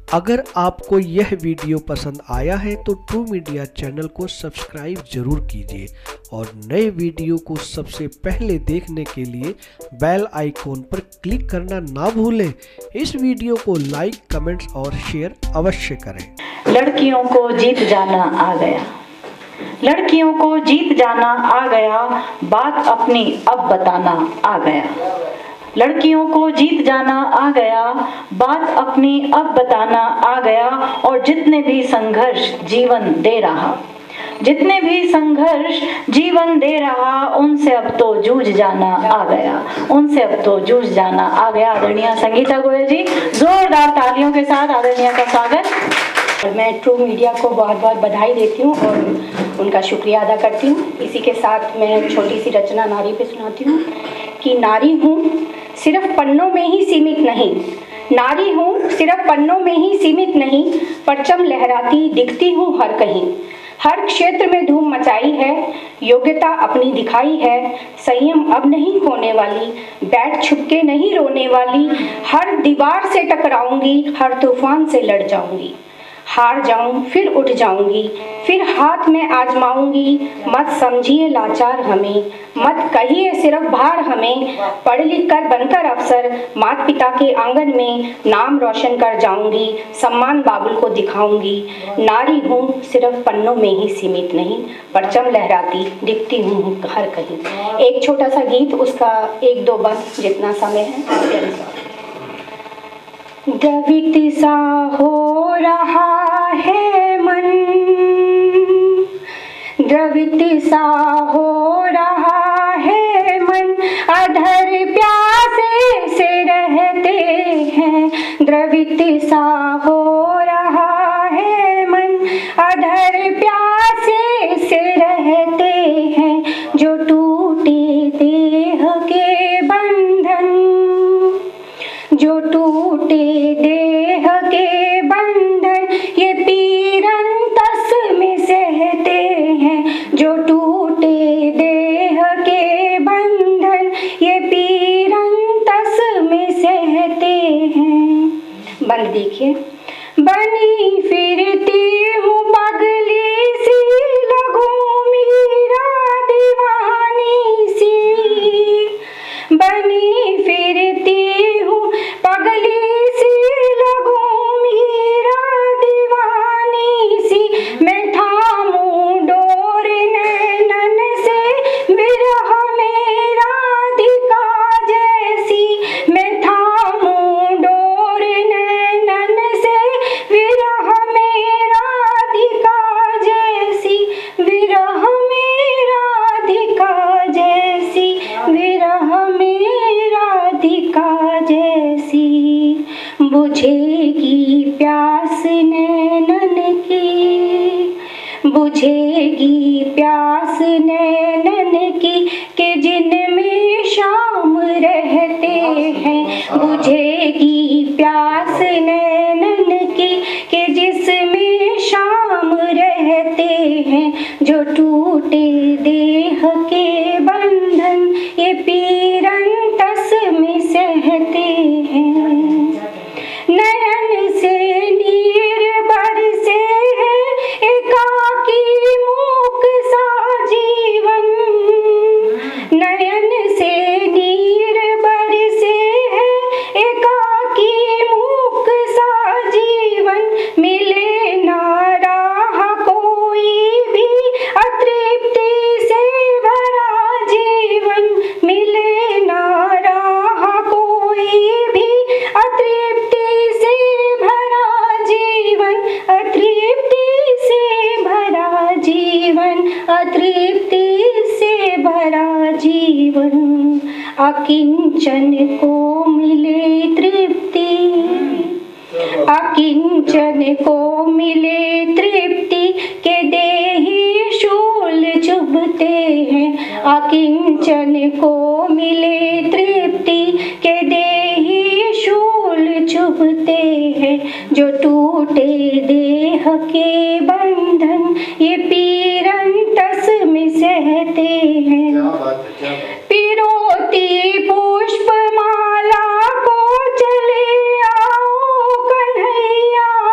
अगर आपको यह वीडियो पसंद आया है तो ट्रू मीडिया चैनल को सब्सक्राइब जरूर कीजिए और नए वीडियो को सबसे पहले देखने के लिए बेल आइकॉन पर क्लिक करना ना भूलें। इस वीडियो को लाइक, कमेंट्स और शेयर अवश्य करें। लड़कियों को जीत जाना आ गया, लड़कियों को जीत जाना आ गया, बात अपनी अब बताना आ गया। लड़कियों को जीत जाना आ गया, बात अपनी अब बताना आ गया। और जितने भी संघर्ष जीवन दे रहा, जितने भी संघर्ष जीवन दे रहा, उनसे अब तो जूझ जाना आ गया, उनसे अब तो जूझ जाना आ गया। आदरणीय संगीता गोयल जी, जोरदार तालियों के साथ आदरणीय का स्वागत। और मैं ट्रू मीडिया को बहुत बहुत बधाई देती हूँ और उनका शुक्रिया अदा करती हूँ। इसी के साथ मैं छोटी सी रचना नारी पे सुनाती हूँ कि नारी हूँ सिर्फ पन्नों में ही सीमित नहीं, नारी हूँ सिर्फ पन्नों में ही सीमित नहीं, परचम लहराती दिखती हूँ हर कहीं। हर क्षेत्र में धूम मचाई है, योग्यता अपनी दिखाई है, संयम अब नहीं खोने वाली, बैठ छुपके नहीं रोने वाली। हर दीवार से टकराऊंगी, हर तूफान से लड़ जाऊंगी, हार जाऊं फिर उठ जाऊंगी, फिर हाथ में आजमाऊंगी। मत समझिए लाचार हमें, मत कहिए सिर्फ भार हमें, पढ़ लिख कर बनकर अफसर माता पिता के आंगन में नाम रोशन कर जाऊंगी, सम्मान बाबुल को दिखाऊंगी। नारी हूँ सिर्फ पन्नों में ही सीमित नहीं, परचम लहराती दिखती हूँ हर कहीं। एक छोटा सा गीत, उसका एक दो बंद जितना समय है। द्रवित सा हो रहा है मन, द्रवित सा हो रहा है मन, अधर प्यासे से रहते हैं। द्रवित सा हो रहा है मन, अधर प्यासे से रहते हैं। जो टूटे देह के बंधन, जो टूटे देह के बंधन, ये पीरन तस में सहते हैं। जो टूटे देह के बंधन, ये पीरन तस में सहते हैं। बंद देखिए। बनी फिरती हूँ पगली सी, लगूं मीरा दीवानी सी। बनी फिरती हूँ पगली सी, लगूं मीरा दीवानी सी। मैं थामूं डोर नैनन से, विरह में राधिका जैसी। मैं थामूं डोर नैनन से, विरह में राधिका जैसी। विरह में राधिका जैसी, विरह में राधिका जैसी। बुझेगी प्यास नैनन की, बुझेगी प्यास नैनन की, के जिनमें शाम रहते हैं। बुझेगी प्यास नैनन की, के जिसमें शाम रहते हैं। जो टूटे देह के बंधन, ये पीरन तस में सहते हैं। नयन से नीर बरसे है, एकाकी मूक सा जीवन। नयन से नीर बरसे है, एकाकी मूक सा जीवन। मिले ना राह कोई भी, अतृप्ति से भरा जीवन। मिले ना राह कोई भी, अतृप्ति से भरा जीवन। अतृप्ति से भरा जीवन, अतृप्ति से भरा जीवन। अकिंचन को मिले तृप्ति, अकिंचन को मिले तृप्ति, के देहि शूल चुभते हैं। अकिंचन को मिले तृप्ति, के देहि शूल चुभते हैं। जो टूटे देह के बंधन, ये पीरन तस में सहते हैं। पिरोती पुष्प माला को चले आओ कन्हैया,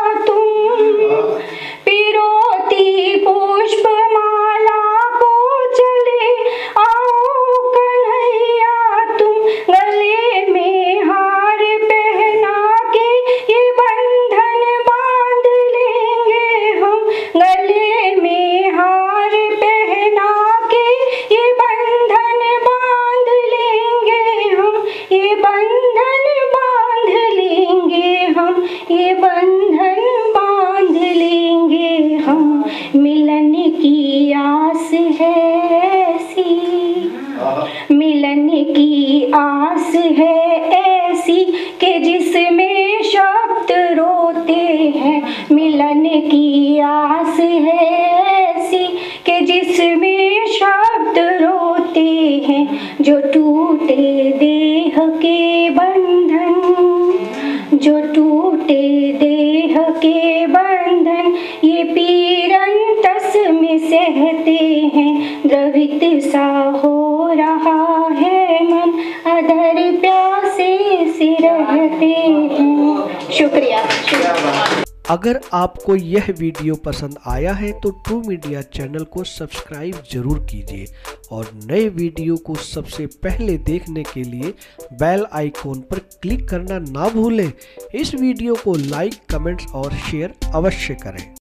बंधन बांध लेंगे हम, मिलन की आस है ऐसी, मिलन की आस है ऐसी कि जिसमें शब्द रोते हैं, मिलन की आस है ऐसी कि जिसमें शब्द रोते हैं, जो टूटे देह के बंधन, जो टूटे देह के बंधन, ये पीरंतस में सहते हैं, द्रवित सा हो रहा है मन, अधर प्यासे से रहते हैं। शुक्रिया। अगर आपको यह वीडियो पसंद आया है तो ट्रू मीडिया चैनल को सब्सक्राइब जरूर कीजिए और नए वीडियो को सबसे पहले देखने के लिए बेल आइकॉन पर क्लिक करना ना भूलें। इस वीडियो को लाइक, कमेंट्स और शेयर अवश्य करें।